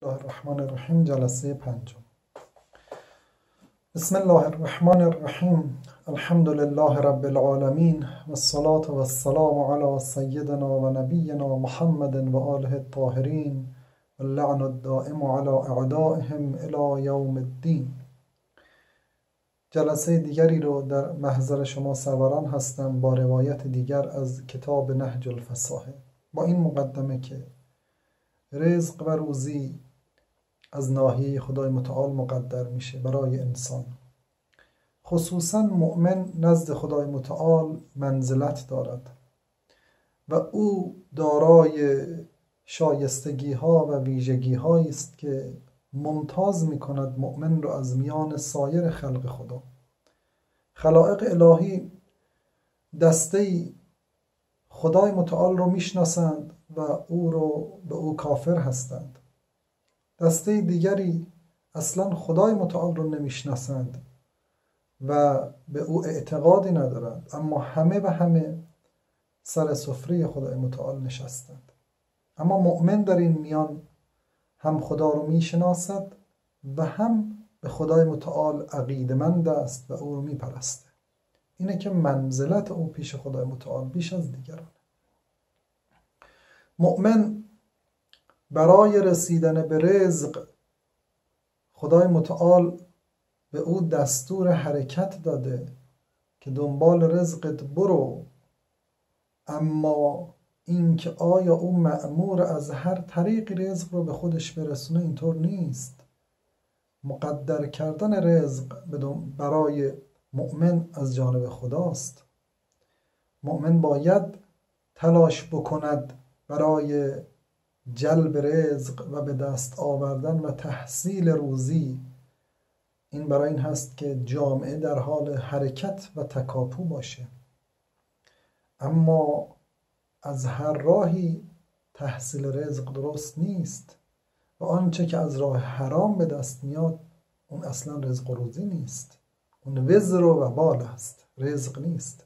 الله الرحمن الرحیم. جلسه پنجم. بسم الله الرحمن الرحیم. الحمد لله رب العالمین والصلاة والسلام علی سیدنا و نبینا محمد و آله الطاهرین واللعن الدائم علی اعدائهم الی یوم الدین. جلسه دیگری رو در محضر شما سواران هستم با روایت دیگر از کتاب نهج الفصاحه، با این مقدمه که رزق و روزی از ناحیه خدای متعال مقدر میشه برای انسان. خصوصا مؤمن نزد خدای متعال منزلت دارد و او دارای شایستگی ها و ویژگی هایی است که ممتاز میکند مؤمن را از میان سایر خلق خدا. خلائق الهی دسته‌ای خدای متعال رو میشناسند و او رو به او کافر هستند. دسته دیگری اصلا خدای متعال رو نمیشناسند و به او اعتقادی ندارند، اما همه و همه سر سفره خدای متعال نشستند. اما مؤمن در این میان هم خدا رو میشناسد و هم به خدای متعال عقیده‌مند است و او رو میپرسته. اینه که منزلت او پیش خدای متعال بیش از دیگران. مؤمن برای رسیدن به رزق خدای متعال به او دستور حرکت داده که دنبال رزقت برو، اما اینکه آیا او مأمور از هر طریقی رزق رو به خودش برسونه اینطور نیست. مقدر کردن رزق برای مؤمن از جانب خداست. مؤمن باید تلاش بکند برای جلب رزق و به دست آوردن و تحصیل روزی. این برای این هست که جامعه در حال حرکت و تکاپو باشه، اما از هر راهی تحصیل رزق درست نیست و آنچه که از راه حرام به دست میاد اون اصلا رزق و روزی نیست، اون وزر و وبال است، رزق نیست.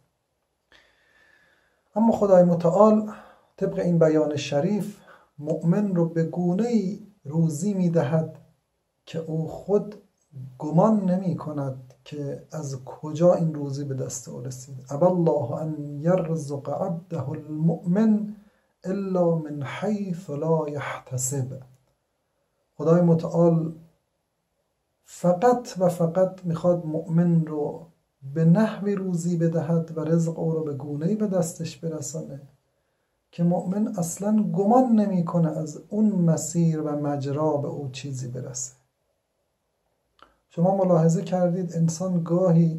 اما خدای متعال طبق این بیان شریف مؤمن رو به گونه‌ای روزی میدهد که او خود گمان نمی کند که از کجا این روزی به دست او رسید. ابی الله ان یرزق عبده المؤمن الا من حیث لا یحتسب. خدای متعال فقط و فقط میخواد مؤمن رو به نحوی روزی بدهد و رزق او رو به گونه‌ای به دستش برسانه که مؤمن اصلا گمان نمیکنه از اون مسیر و مجرا به او چیزی برسه. شما ملاحظه کردید انسان گاهی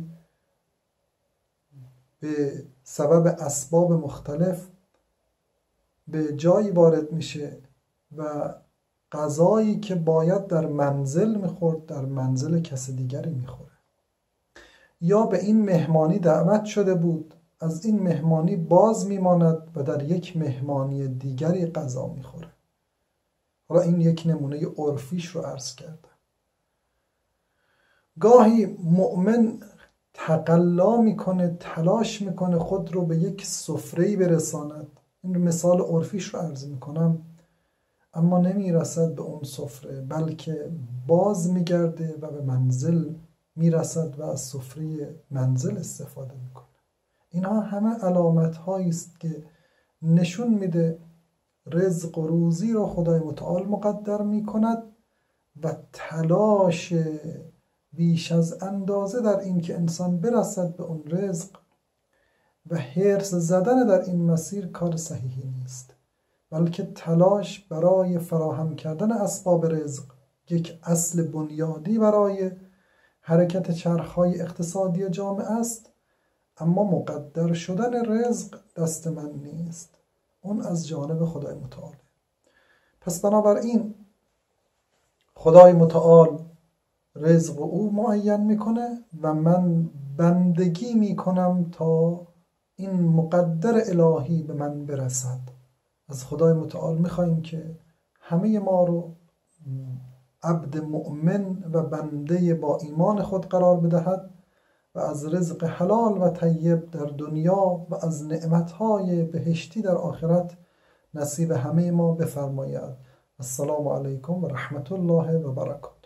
به سبب اسباب مختلف به جایی وارد میشه و غذایی که باید در منزل میخورد در منزل کس دیگری میخوره، یا به این مهمانی دعوت شده بود از این مهمانی باز میماند و در یک مهمانی دیگری غذا میخوره. حالا این یک نمونه عرفیش رو عرض کردم. گاهی مؤمن تقلا میکنه، تلاش میکنه خود رو به یک سفره‌ای برساند، این مثال عرفیش رو عرض میکنم، اما نمیرسد به اون سفره، بلکه باز میگرده و به منزل میرسد و از سفره منزل استفاده میکنه. اینها همه علامت هایی است که نشون میده رزق و روزی رو خدای متعال مقدر میکند و تلاش بیش از اندازه در این که انسان برسد به اون رزق و حرص زدن در این مسیر کار صحیحی نیست، بلکه تلاش برای فراهم کردن اسباب رزق یک اصل بنیادی برای حرکت چرخهای اقتصادی جامعه است، اما مقدر شدن رزق دست من نیست، اون از جانب خدای متعال. پس بنابراین خدای متعال رزق او معین میکنه و من بندگی میکنم تا این مقدر الهی به من برسد. از خدای متعال میخواییم که همه ما رو عبد مؤمن و بنده با ایمان خود قرار بدهد و از رزق حلال و طیب در دنیا و از نعمتهای بهشتی در آخرت نصیب همه ما بفرماید. السلام علیکم و رحمت الله و برکاته.